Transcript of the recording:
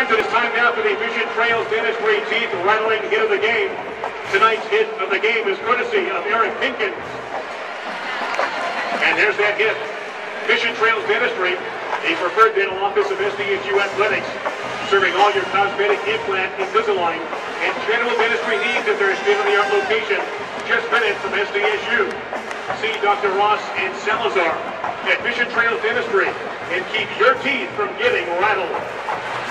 It is time now for the Vision Trails Dentistry Teeth Rattling hit of the game. Tonight's hit of the game is courtesy of Eric Pinkins. And there's that hit. Vision Trails Dentistry, the preferred dental office of SDSU Athletics, serving all your cosmetic, implant, Invisalign, and general dentistry needs at their state-of-the-art location, just minutes from SDSU. See Dr. Ross and Salazar at Vision Trails Dentistry and keep your teeth from getting rattled.